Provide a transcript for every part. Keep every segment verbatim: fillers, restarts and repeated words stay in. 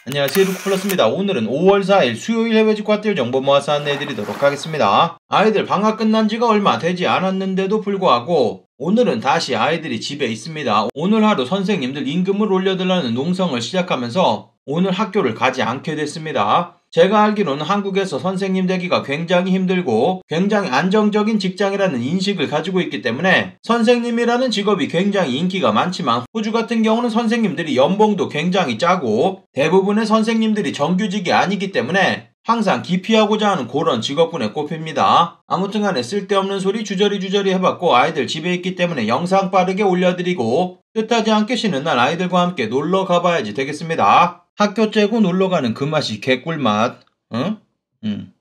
안녕하세요, 루크플러스입니다. 오늘은 오월 사일 수요일 해외 직구핫딜 정보 모아서 안내해드리도록 하겠습니다. 아이들 방학 끝난 지가 얼마 되지 않았는데도 불구하고 오늘은 다시 아이들이 집에 있습니다. 오늘 하루 선생님들 임금을 올려달라는 농성을 시작하면서 오늘 학교를 가지 않게 됐습니다. 제가 알기로는 한국에서 선생님 되기가 굉장히 힘들고 굉장히 안정적인 직장이라는 인식을 가지고 있기 때문에 선생님이라는 직업이 굉장히 인기가 많지만 호주 같은 경우는 선생님들이 연봉도 굉장히 짜고 대부분의 선생님들이 정규직이 아니기 때문에 항상 기피하고자 하는 그런 직업군에 꼽힙니다. 아무튼간에 쓸데없는 소리 주저리 주저리 해봤고 아이들 집에 있기 때문에 영상 빠르게 올려드리고 뜻하지 않게 쉬는 날 아이들과 함께 놀러 가봐야지 되겠습니다. 학교 째고 놀러가는 그 맛이 개꿀맛. 응? 응.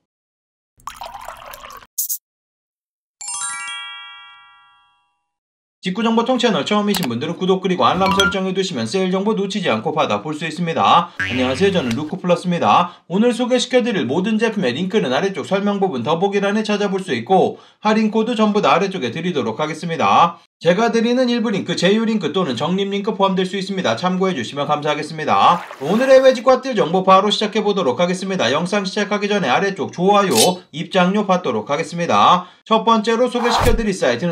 직구정보통 채널 처음이신 분들은 구독 그리고 알람 설정해두시면 세일 정보 놓치지 않고 받아볼 수 있습니다. 안녕하세요, 저는 루크플러스입니다. 오늘 소개시켜드릴 모든 제품의 링크는 아래쪽 설명 부분 더보기란에 찾아볼 수 있고 할인 코드 전부 다 아래쪽에 드리도록 하겠습니다. 제가 드리는 일부 링크, 제휴 링크 또는 적립 링크 포함될 수 있습니다. 참고해주시면 감사하겠습니다. 오늘의 해외 직구핫딜 정보 바로 시작해보도록 하겠습니다. 영상 시작하기 전에 아래쪽 좋아요, 입장료 받도록 하겠습니다. 첫 번째로 소개시켜드릴 사이트는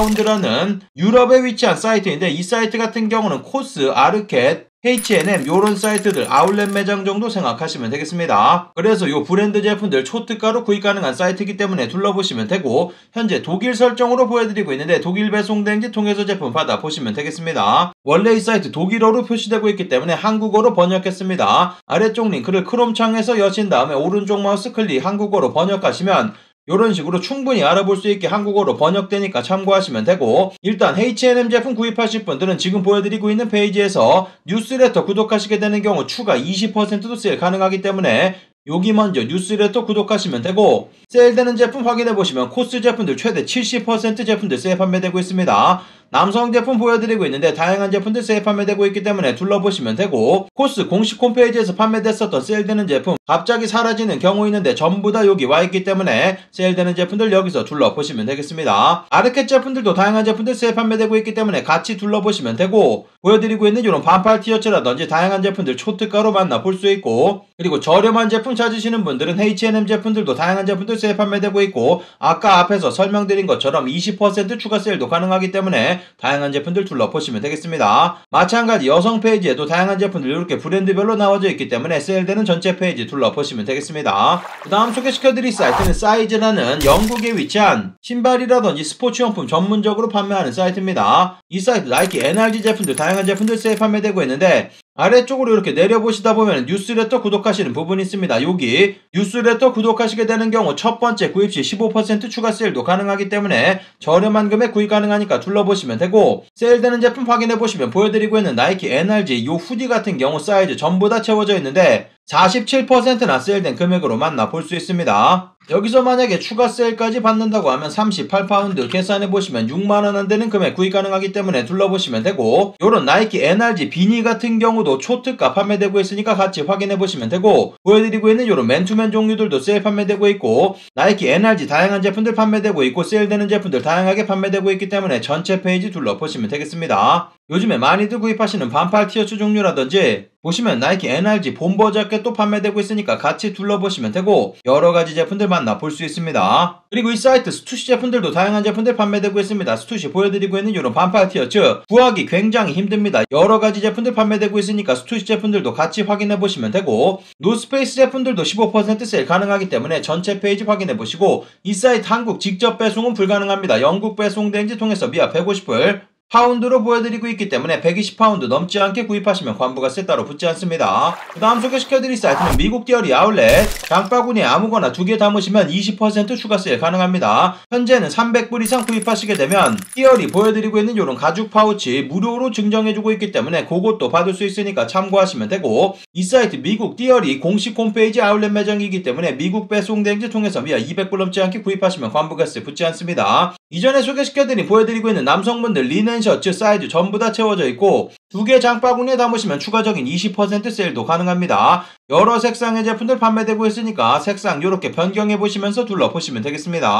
어파운드라는 유럽에 위치한 사이트인데 이 사이트 같은 경우는 코스, 아르켓, 에이치 앤 엠 요런 사이트들 아울렛 매장 정도 생각하시면 되겠습니다. 그래서 요 브랜드 제품들 초특가로 구입 가능한 사이트이기 때문에 둘러보시면 되고 현재 독일 설정으로 보여드리고 있는데 독일 배송대행지 통해서 제품 받아보시면 되겠습니다. 원래 이 사이트 독일어로 표시되고 있기 때문에 한국어로 번역했습니다. 아래쪽 링크를 크롬 창에서 여신 다음에 오른쪽 마우스 클릭 한국어로 번역하시면 이런 식으로 충분히 알아볼 수 있게 한국어로 번역되니까 참고하시면 되고 일단 에이치 앤 엠 제품 구입하실 분들은 지금 보여드리고 있는 페이지에서 뉴스레터 구독하시게 되는 경우 추가 이십 퍼센트도 세일 가능하기 때문에 여기 먼저 뉴스레터 구독하시면 되고 세일되는 제품 확인해보시면 코스 제품들 최대 칠십 퍼센트 제품들 세일 판매되고 있습니다. 남성 제품 보여드리고 있는데 다양한 제품들 세일 판매되고 있기 때문에 둘러보시면 되고 코스 공식 홈페이지에서 판매됐었던 세일되는 제품 갑자기 사라지는 경우 있는데 전부 다 여기 와있기 때문에 세일되는 제품들 여기서 둘러보시면 되겠습니다. 아르켓 제품들도 다양한 제품들 세일 판매되고 있기 때문에 같이 둘러보시면 되고 보여드리고 있는 이런 반팔 티셔츠라든지 다양한 제품들 초특가로 만나볼 수 있고 그리고 저렴한 제품 찾으시는 분들은 에이치 앤 엠 제품들도 다양한 제품들 세일 판매되고 있고 아까 앞에서 설명드린 것처럼 이십 퍼센트 추가 세일도 가능하기 때문에 다양한 제품들 둘러보시면 되겠습니다. 마찬가지 여성 페이지에도 다양한 제품들 이렇게 브랜드별로 나와져 있기 때문에 세일되는 전체 페이지 둘러보시면 되겠습니다. 그 다음 소개시켜드릴 사이트는 사이즈라는 영국에 위치한 신발이라든지 스포츠용품 전문적으로 판매하는 사이트입니다. 이 사이트 나이키 엔 알 지 제품들 다양한 제품들 세일 판매되고 있는데 아래쪽으로 이렇게 내려보시다 보면 뉴스레터 구독하시는 부분이 있습니다. 여기 뉴스레터 구독하시게 되는 경우 첫 번째 구입 시 십오 퍼센트 추가 세일도 가능하기 때문에 저렴한 금액 구입 가능하니까 둘러보시면 되고 세일되는 제품 확인해보시면 보여드리고 있는 나이키 엔 알 지 요 후디 같은 경우 사이즈 전부 다 채워져 있는데 사십칠 퍼센트나 세일된 금액으로 만나볼 수 있습니다. 여기서 만약에 추가 세일까지 받는다고 하면 삼십팔 파운드 계산해보시면 육만 원 안되는 금액 구입 가능하기 때문에 둘러보시면 되고 요런 나이키 엔 알 지 비니 같은 경우도 초특가 판매되고 있으니까 같이 확인해보시면 되고 보여드리고 있는 요런 맨투맨 종류들도 세일 판매되고 있고 나이키 엔 알 지 다양한 제품들 판매되고 있고 세일되는 제품들 다양하게 판매되고 있기 때문에 전체 페이지 둘러보시면 되겠습니다. 요즘에 많이들 구입하시는 반팔 티셔츠 종류라든지 보시면 나이키 엔 알 지 봄버 자켓도 판매되고 있으니까 같이 둘러보시면 되고 여러가지 제품들 만나볼 수 있습니다. 그리고 이 사이트 스투시 제품들도 다양한 제품들 판매되고 있습니다. 스투시 보여드리고 있는 이런 반팔 티셔츠 구하기 굉장히 힘듭니다. 여러가지 제품들 판매되고 있으니까 스투시 제품들도 같이 확인해보시면 되고 노스페이스 제품들도 십오 퍼센트 세일 가능하기 때문에 전체 페이지 확인해보시고 이 사이트 한국 직접 배송은 불가능합니다. 영국 배송 대행지 통해서 미아 백오십 불 파운드로 보여드리고 있기 때문에 백이십 파운드 넘지 않게 구입하시면 관부가세 따로 붙지 않습니다. 그 다음 소개시켜드릴 사이트는 미국 디어리 아울렛 장바구니에 아무거나 두 개 담으시면 이십 퍼센트 추가 세일 가능합니다. 현재는 삼백 불 이상 구입하시게 되면 디어리 보여드리고 있는 이런 가죽 파우치 무료로 증정해주고 있기 때문에 그것도 받을 수 있으니까 참고하시면 되고 이 사이트 미국 디어리 공식 홈페이지 아울렛 매장이기 때문에 미국 배송 대행지 통해서 미아 이백 불 넘지 않게 구입하시면 관부가세 붙지 않습니다. 이전에 소개시켜드린 보여드리고 있는 남성분들 리넨 셔츠 사이즈 전부 다 채워져 있고 두 개 장바구니에 담으시면 추가적인 이십 퍼센트 세일도 가능합니다. 여러 색상의 제품들 판매되고 있으니까 색상 이렇게 변경해 보시면서 둘러보시면 되겠습니다.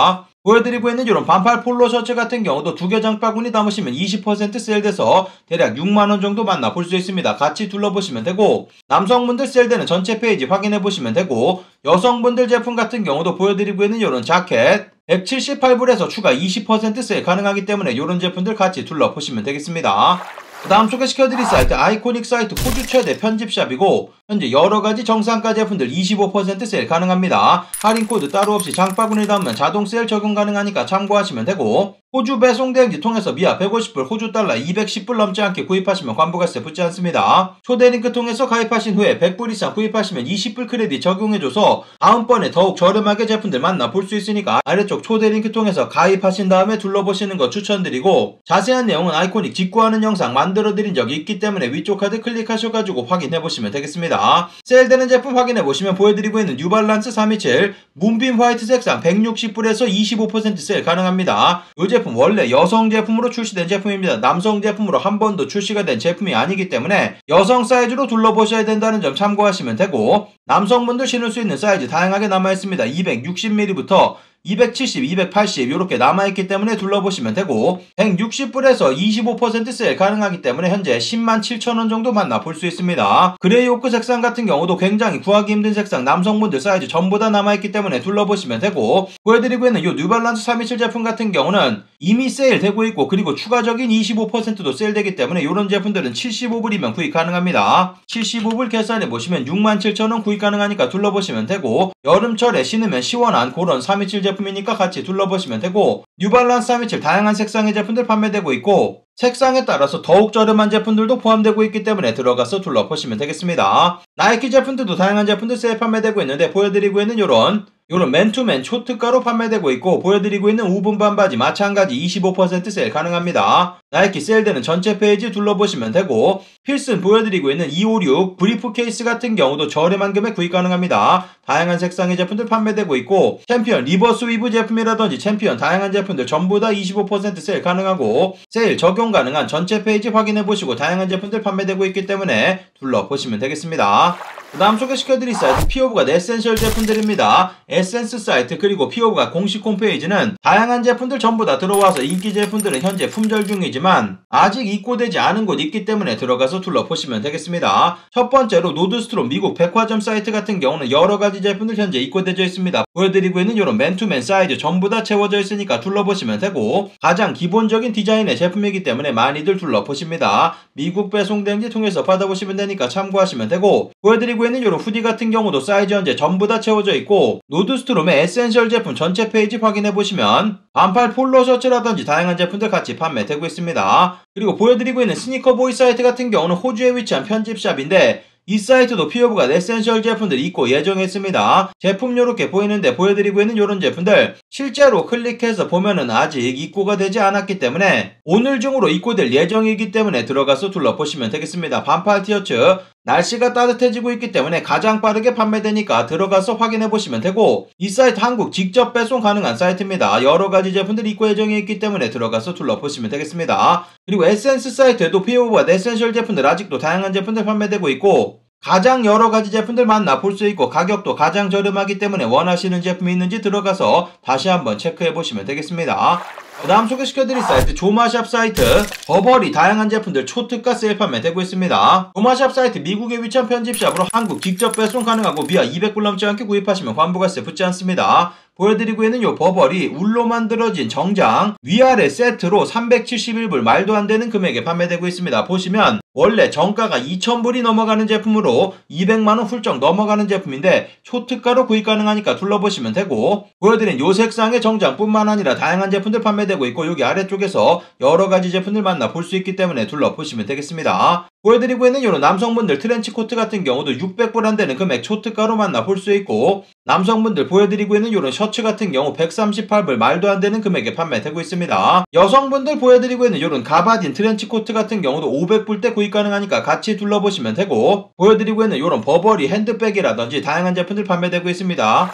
보여드리고 있는 이런 반팔 폴로 셔츠 같은 경우도 두 개 장바구니 담으시면 이십 퍼센트 세일돼서 대략 육만 원 정도 만나볼 수 있습니다. 같이 둘러보시면 되고, 남성분들 세일되는 전체 페이지 확인해보시면 되고, 여성분들 제품 같은 경우도 보여드리고 있는 이런 자켓 백칠십팔 불에서 추가 이십 퍼센트 세일 가능하기 때문에 이런 제품들 같이 둘러보시면 되겠습니다. 그 다음 소개시켜드릴 사이트 아이코닉 사이트 호주 최대 편집샵이고, 현재 여러가지 정상가 제품들 이십오 퍼센트 세일 가능합니다. 할인코드 따로 없이 장바구니 담으면 자동 세일 적용 가능하니까 참고하시면 되고, 호주 배송 대행지 통해서 미아 백오십 불 호주 달러 이백십 불 넘지 않게 구입하시면 관부가세 붙지 않습니다. 초대 링크 통해서 가입하신 후에 백 불 이상 구입하시면 이십 불 크레딧 적용해줘서 다음번에 더욱 저렴하게 제품들 만나볼 수 있으니까 아래쪽 초대 링크 통해서 가입하신 다음에 둘러보시는 거 추천드리고, 자세한 내용은 아이코닉 직구하는 영상 만들어드린 적이 있기 때문에 위쪽 카드 클릭하셔가지고 확인해보시면 되겠습니다. 세일되는 제품 확인해보시면 보여드리고 있는 뉴발란스 삼이칠 문빔 화이트 색상 백육십 불에서 이십오 퍼센트 세일 가능합니다. 이 제품 원래 여성 제품으로 출시된 제품입니다. 남성 제품으로 한 번도 출시가 된 제품이 아니기 때문에 여성 사이즈로 둘러보셔야 된다는 점 참고하시면 되고, 남성분들 신을 수 있는 사이즈 다양하게 남아있습니다. 이백육십 밀리미터부터 이백칠십, 이백팔십 이렇게 남아있기 때문에 둘러보시면 되고, 백육십 불에서 이십오 퍼센트 세일 가능하기 때문에 현재 십만 칠천 원 정도 만나볼 수 있습니다. 그레이 오크 색상 같은 경우도 굉장히 구하기 힘든 색상 남성분들 사이즈 전부 다 남아있기 때문에 둘러보시면 되고, 보여드리고 있는 이 뉴발란스 삼이칠 제품 같은 경우는 이미 세일되고 있고, 그리고 추가적인 이십오 퍼센트도 세일되기 때문에 이런 제품들은 칠십오 불이면 구입 가능합니다. 칠십오 불 계산해보시면 육만 칠천 원 구입 가능하니까 둘러보시면 되고, 여름철에 신으면 시원한 그런 삼이칠 제품이니까 같이 둘러보시면 되고, 뉴발란스 삼이칠 다양한 색상의 제품들 판매되고 있고, 색상에 따라서 더욱 저렴한 제품들도 포함되고 있기 때문에 들어가서 둘러보시면 되겠습니다. 나이키 제품들도 다양한 제품들 세일 판매되고 있는데, 보여드리고 있는 요런 요런 맨투맨 초특가로 판매되고 있고, 보여드리고 있는 우분 반바지 마찬가지 이십오 퍼센트 세일 가능합니다. 나이키 세일되는 전체 페이지 둘러보시면 되고, 필슨 보여드리고 있는 이오육 브리프 케이스 같은 경우도 저렴한 금액 구입 가능합니다. 다양한 색상의 제품들 판매되고 있고, 챔피언 리버스 위브 제품이라든지 챔피언 다양한 제품들 전부 다 이십오 퍼센트 세일 가능하고, 세일 적용 가능한 전체 페이지 확인해보시고 다양한 제품들 판매되고 있기 때문에 둘러보시면 되겠습니다. 그 다음 소개시켜드릴 사이트 피오브가 에센셜 제품들입니다. 에센스 사이트 그리고 피오브가 공식 홈페이지는 다양한 제품들 전부 다 들어와서 인기 제품들은 현재 품절 중이지만 아직 입고되지 않은 곳 있기 때문에 들어가서 둘러보시면 되겠습니다. 첫 번째로 노드스트롬 미국 백화점 사이트 같은 경우는 여러가지 제품들 현재 입고되어 있습니다. 보여드리고 있는 이런 맨투맨 사이즈 전부 다 채워져 있으니까 둘러보시면 되고, 가장 기본적인 디자인의 제품이기 때문에 많이들 둘러보십니다. 미국 배송 대행지 통해서 받아보시면 되니까 참고하시면 되고, 보여드리고 있는 이런 후디 같은 경우도 사이즈 현재 전부 다 채워져 있고, 노드스트롬의 에센셜 제품 전체 페이지 확인해보시면 반팔 폴로 셔츠라든지 다양한 제품들 같이 판매되고 있습니다. 그리고 보여드리고 있는 스니커보이 사이트 같은 경우는 호주에 위치한 편집샵인데, 이 사이트도 피오브가 에센셜 제품들이 있고 예정했습니다. 제품 요렇게 보이는데, 보여드리고 있는 요런 제품들 실제로 클릭해서 보면은 아직 입고가 되지 않았기 때문에 오늘 중으로 입고될 예정이기 때문에 들어가서 둘러보시면 되겠습니다. 반팔 티셔츠 날씨가 따뜻해지고 있기 때문에 가장 빠르게 판매되니까 들어가서 확인해보시면 되고, 이 사이트 한국 직접 배송 가능한 사이트입니다. 여러가지 제품들이 입고 예정이 있기 때문에 들어가서 둘러보시면 되겠습니다. 그리고 에센스 사이트에도 피오브가 에센셜 제품들 아직도 다양한 제품들 판매되고 있고, 가장 여러가지 제품들 만나볼 수 있고 가격도 가장 저렴하기 때문에 원하시는 제품이 있는지 들어가서 다시 한번 체크해보시면 되겠습니다. 그 다음 소개시켜드릴 사이트 조마샵 사이트 버버리 다양한 제품들 초특가 세일 판매되고 있습니다. 조마샵 사이트 미국에 위치한 편집샵으로 한국 직접 배송 가능하고 미아 이백 불 넘지 않게 구입하시면 관부가세 붙지 않습니다. 보여드리고 있는 요 버버리 울로 만들어진 정장 위아래 세트로 삼백칠십일 불 말도 안 되는 금액에 판매되고 있습니다. 보시면 원래 정가가 이천 불이 넘어가는 제품으로 이백만 원 훌쩍 넘어가는 제품인데 초특가로 구입 가능하니까 둘러보시면 되고, 보여드린 요 색상의 정장뿐만 아니라 다양한 제품들 판매되고 있고, 여기 아래쪽에서 여러가지 제품들 만나볼 수 있기 때문에 둘러보시면 되겠습니다. 보여드리고 있는 요런 남성분들 트렌치 코트 같은 경우도 육백 불 안 되는 금액 초특가로 만나볼 수 있고, 남성분들 보여드리고 있는 요런 셔츠 같은 경우 백삼십팔 불 말도 안 되는 금액에 판매되고 있습니다. 여성분들 보여드리고 있는 요런 가바딘 트렌치 코트 같은 경우도 오백 불대 구입 가능하니까 같이 둘러보시면 되고, 보여드리고 있는 요런 버버리 핸드백이라든지 다양한 제품들 판매되고 있습니다.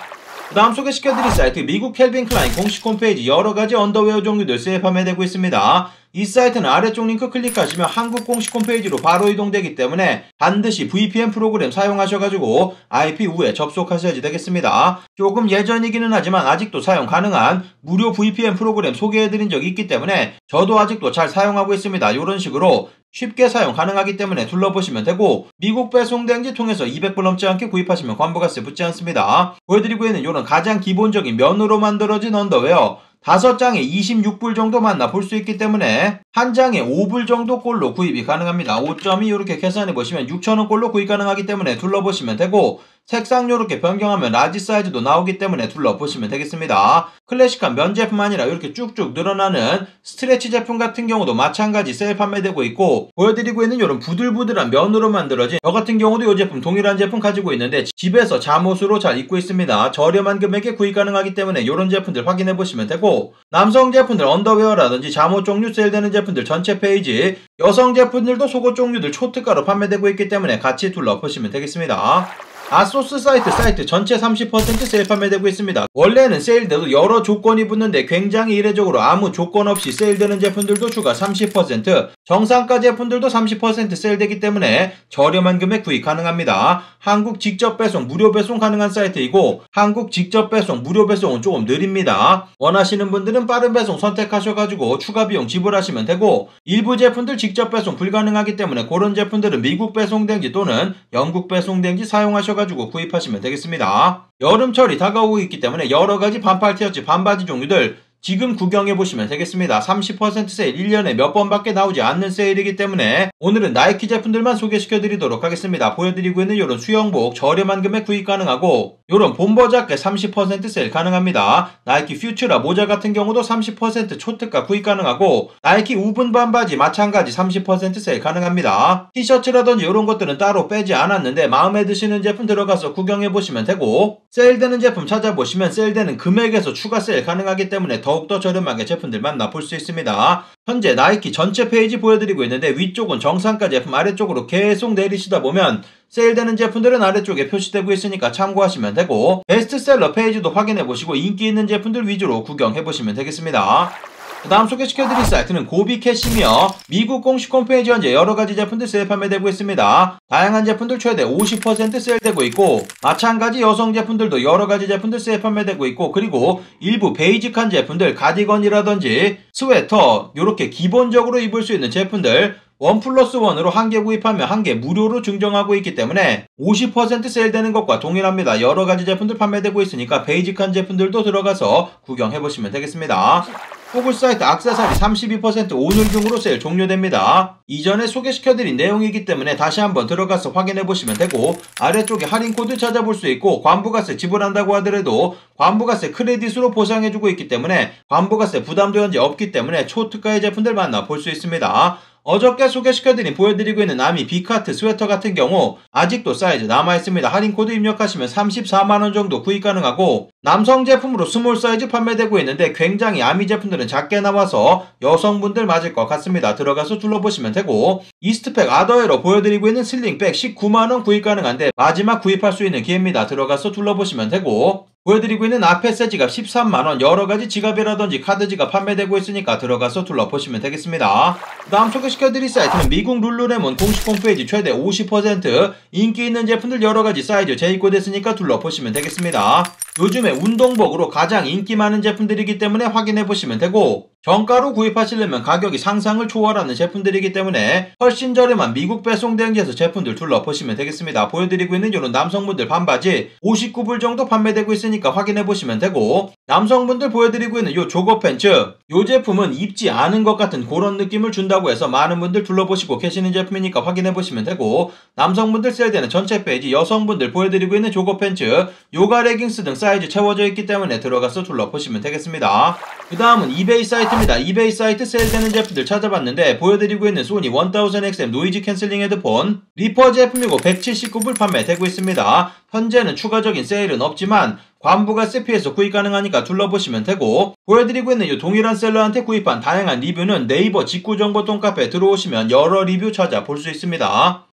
그 다음 소개시켜드릴 사이트 미국 캘빈 클라인 공식 홈페이지 여러가지 언더웨어 종류들 세일 판매되고 있습니다. 이 사이트는 아래쪽 링크 클릭하시면 한국 공식 홈페이지로 바로 이동되기 때문에 반드시 브이피엔 프로그램 사용하셔가지고 아이피 후에 접속하셔야지 되겠습니다. 조금 예전이기는 하지만 아직도 사용 가능한 무료 브이피엔 프로그램 소개해드린 적이 있기 때문에 저도 아직도 잘 사용하고 있습니다. 이런 식으로 쉽게 사용 가능하기 때문에 둘러보시면 되고 미국 배송 대행지 통해서 이백 불 넘지 않게 구입하시면 관부가세 붙지 않습니다. 보여드리고 있는 이런 가장 기본적인 면으로 만들어진 언더웨어 다섯 장에 이십육 불 정도 만나 볼 수 있기 때문에 한 장에 오 불 정도 꼴로 구입이 가능합니다. 오 점이 이렇게 계산해 보시면 육천 원 꼴로 구입 가능하기 때문에 둘러보시면 되고 색상 이렇게 변경하면 라지 사이즈도 나오기 때문에 둘러보시면 되겠습니다. 클래식한 면 제품 아니라 이렇게 쭉쭉 늘어나는 스트레치 제품 같은 경우도 마찬가지 세일 판매되고 있고 보여드리고 있는 이런 부들부들한 면으로 만들어진 저 같은 경우도 이 제품 동일한 제품 가지고 있는데 집에서 잠옷으로 잘 입고 있습니다. 저렴한 금액에 구입 가능하기 때문에 이런 제품들 확인해 보시면 되고 남성 제품들 언더웨어라든지 잠옷 종류 세일되는 제품들 전체 페이지 여성 제품들도 속옷 종류들 초특가로 판매되고 있기 때문에 같이 둘러보시면 되겠습니다. 아소스 사이트 사이트 전체 삼십 퍼센트 세일 판매되고 있습니다. 원래는 세일돼도 여러 조건이 붙는데 굉장히 이례적으로 아무 조건 없이 세일되는 제품들도 추가 삼십 퍼센트 정상가 제품들도 삼십 퍼센트 세일되기 때문에 저렴한 금액 구입 가능합니다. 한국 직접 배송 무료 배송 가능한 사이트이고 한국 직접 배송 무료 배송은 조금 느립니다. 원하시는 분들은 빠른 배송 선택하셔가지고 추가 비용 지불하시면 되고 일부 제품들 직접 배송 불가능하기 때문에 그런 제품들은 미국 배송 대행지 또는 영국 배송 대행지 사용하셔 가지고 구입하시면 되겠습니다. 여름철이 다가오고 있기 때문에 여러가지 반팔 티셔츠 반바지 종류들 지금 구경해보시면 되겠습니다. 삼십 퍼센트 세일 일 년에 몇 번밖에 나오지 않는 세일이기 때문에 오늘은 나이키 제품들만 소개시켜드리도록 하겠습니다. 보여드리고 있는 이런 수영복 저렴한 금액 구입 가능하고 이런 봄버 자켓 삼십 퍼센트 세일 가능합니다. 나이키 퓨처라 모자 같은 경우도 삼십 퍼센트 초특가 구입 가능하고 나이키 우분 반바지 마찬가지 삼십 퍼센트 세일 가능합니다. 티셔츠라든지 이런 것들은 따로 빼지 않았는데 마음에 드시는 제품 들어가서 구경해보시면 되고 세일되는 제품 찾아보시면 세일되는 금액에서 추가 세일 가능하기 때문에 더욱더 저렴하게 제품들 만나볼 수 있습니다. 현재 나이키 전체 페이지 보여드리고 있는데 위쪽은 정상가 제품 아래쪽으로 계속 내리시다 보면 세일되는 제품들은 아래쪽에 표시되고 있으니까 참고하시면 되고 베스트셀러 페이지도 확인해보시고 인기 있는 제품들 위주로 구경해보시면 되겠습니다. 그 다음 소개시켜드릴 사이트는 고비캐시며 미국 공식 홈페이지 현재 여러가지 제품들 세일 판매되고 있습니다. 다양한 제품들 최대 오십 퍼센트 세일되고 있고 마찬가지 여성 제품들도 여러가지 제품들 세일 판매되고 있고 그리고 일부 베이직한 제품들 가디건이라든지 스웨터 이렇게 기본적으로 입을 수 있는 제품들 원 플러스 원으로 한 개 구입하면 한 개 무료로 증정하고 있기 때문에 오십 퍼센트 세일되는 것과 동일합니다. 여러가지 제품들 판매되고 있으니까 베이직한 제품들도 들어가서 구경해보시면 되겠습니다. 구글 사이트 액세서리 삼십이 퍼센트 오늘 중으로 세일 종료됩니다. 이전에 소개시켜드린 내용이기 때문에 다시 한번 들어가서 확인해보시면 되고 아래쪽에 할인 코드 찾아볼 수 있고 관부가세 지불한다고 하더라도 관부가세 크레딧으로 보상해주고 있기 때문에 관부가세 부담도 현재 없기 때문에 초특가의 제품들 만나볼 수 있습니다. 어저께 소개시켜드린 보여드리고 있는 아미 비카트 스웨터 같은 경우 아직도 사이즈 남아있습니다. 할인코드 입력하시면 삼십사만 원 정도 구입 가능하고 남성 제품으로 스몰 사이즈 판매되고 있는데 굉장히 아미 제품들은 작게 나와서 여성분들 맞을 것 같습니다. 들어가서 둘러보시면 되고 이스트팩 아더웨어로 보여드리고 있는 슬링백 십구만 원 구입 가능한데 마지막 구입할 수 있는 기회입니다. 들어가서 둘러보시면 되고 보여드리고 있는 아페세 지갑 십삼만 원 여러가지 지갑이라든지 카드 지갑 판매되고 있으니까 들어가서 둘러보시면 되겠습니다. 그 다음 소개시켜드릴 사이트는 미국 룰루레몬 공식 홈페이지 최대 오십 퍼센트 인기 있는 제품들 여러가지 사이즈 재입고됐으니까 둘러보시면 되겠습니다. 요즘에 운동복으로 가장 인기 많은 제품들이기 때문에 확인해보시면 되고 정가로 구입하시려면 가격이 상상을 초월하는 제품들이기 때문에 훨씬 저렴한 미국 배송 대행지에서 제품들 둘러보시면 되겠습니다. 보여드리고 있는 이런 남성분들 반바지 오십구 불 정도 판매되고 있으니까 확인해보시면 되고 남성분들 보여드리고 있는 요 조거 팬츠 요 제품은 입지 않은 것 같은 그런 느낌을 준다고 해서 많은 분들 둘러보시고 계시는 제품이니까 확인해보시면 되고 남성분들 세일되는 전체 페이지 여성분들 보여드리고 있는 조거 팬츠 요가 레깅스 등 사이즈 채워져 있기 때문에 들어가서 둘러보시면 되겠습니다. 그 다음은 이베이 사이트입니다. 이베이 사이트 세일되는 제품들 찾아봤는데 보여드리고 있는 소니 천엑스 엠 노이즈 캔슬링 헤드폰 리퍼 제품이고 백칠십구 불 판매되고 있습니다. 현재는 추가적인 세일은 없지만 관부가세 피해서 구입 가능하니까 둘러보시면 되고 보여드리고 있는 이 동일한 셀러한테 구입한 다양한 리뷰는 네이버 직구정보 똥카페 들어오시면 여러 리뷰 찾아볼 수 있습니다.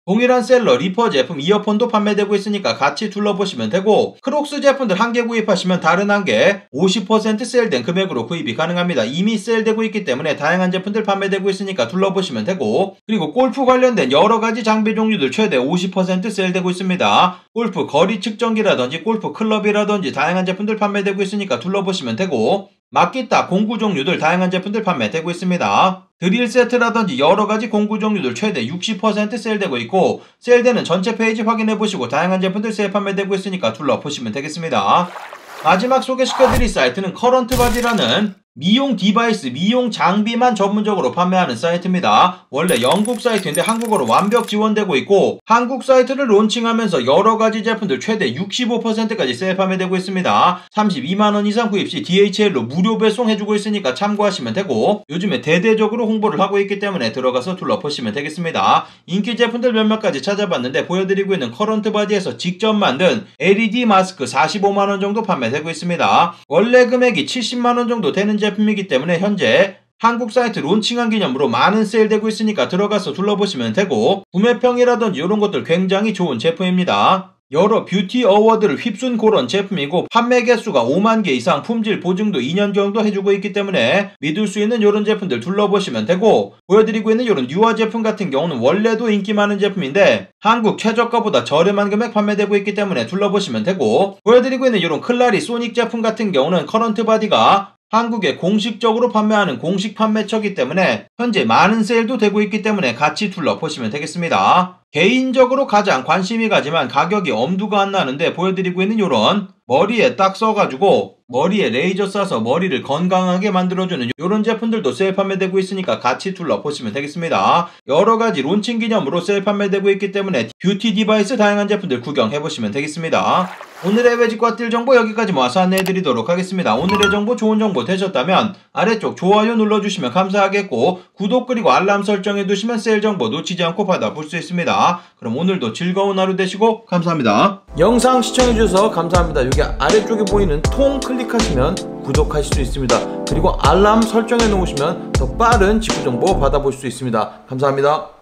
동일한 셀러 리퍼 제품 이어폰도 판매되고 있으니까 같이 둘러보시면 되고, 크록스 제품들 한 개 구입하시면 다른 한 개 오십 퍼센트 세일된 금액으로 구입이 가능합니다. 이미 세일되고 있기 때문에 다양한 제품들 판매되고 있으니까 둘러보시면 되고, 그리고 골프 관련된 여러가지 장비 종류들 최대 오십 퍼센트 세일되고 있습니다. 골프 거리 측정기라든지 골프 클럽이라든지 다양한 제품들 판매되고 있으니까 둘러보시면 되고, 막기타 공구 종류들 다양한 제품들 판매되고 있습니다. 드릴 세트라든지 여러가지 공구 종류들 최대 육십 퍼센트 세일되고 있고, 세일되는 전체 페이지 확인해보시고 다양한 제품들 세일 판매되고 있으니까 둘러보시면 되겠습니다. 마지막 소개시켜드릴 사이트는 커런트바디라는 미용 디바이스, 미용 장비만 전문적으로 판매하는 사이트입니다. 원래 영국 사이트인데 한국어로 완벽 지원되고 있고, 한국 사이트를 론칭하면서 여러가지 제품들 최대 육십오 퍼센트까지 세일 판매되고 있습니다. 삼십이만 원 이상 구입 시 디에이치엘로 무료 배송해주고 있으니까 참고하시면 되고, 요즘에 대대적으로 홍보를 하고 있기 때문에 들어가서 둘러보시면 되겠습니다. 인기 제품들 몇몇 가지 찾아봤는데 보여드리고 있는 커런트바디에서 직접 만든 엘이디 마스크 사십오만 원 정도 판매되고 있습니다. 원래 금액이 칠십만 원 정도 되는 제품이기 때문에 현재 한국 사이트 론칭한 기념으로 많은 세일되고 있으니까 들어가서 둘러보시면 되고, 구매평이라든지 이런 것들 굉장히 좋은 제품입니다. 여러 뷰티 어워드를 휩쓴 그런 제품이고, 판매 개수가 오만 개 이상, 품질 보증도 이 년 정도 해주고 있기 때문에 믿을 수 있는 이런 제품들 둘러보시면 되고, 보여드리고 있는 이런 뉴화 제품 같은 경우는 원래도 인기 많은 제품인데 한국 최저가보다 저렴한 금액 판매되고 있기 때문에 둘러보시면 되고, 보여드리고 있는 이런 클라리 소닉 제품 같은 경우는 커런트바디가 한국에 공식적으로 판매하는 공식 판매처이기 때문에 현재 많은 세일도 되고 있기 때문에 같이 둘러보시면 되겠습니다. 개인적으로 가장 관심이 가지만 가격이 엄두가 안 나는데 보여드리고 있는 이런 머리에 딱 써가지고 머리에 레이저 쏴서 머리를 건강하게 만들어주는 이런 제품들도 세일 판매되고 있으니까 같이 둘러보시면 되겠습니다. 여러가지 론칭 기념으로 세일 판매되고 있기 때문에 뷰티 디바이스 다양한 제품들 구경해보시면 되겠습니다. 오늘의 외직과 뛸 정보 여기까지 모아서 안내해드리도록 하겠습니다. 오늘의 정보 좋은 정보 되셨다면 아래쪽 좋아요 눌러주시면 감사하겠고, 구독 그리고 알람 설정해두시면 세일 정보 놓치지 않고 받아볼 수 있습니다. 그럼 오늘도 즐거운 하루 되시고 감사합니다. 영상 시청해주셔서 감사합니다. 여기 아래쪽에 보이는 통 클릭하시면 구독하실 수 있습니다. 그리고 알람 설정해 놓으시면 더 빠른 직구 정보 받아볼 수 있습니다. 감사합니다.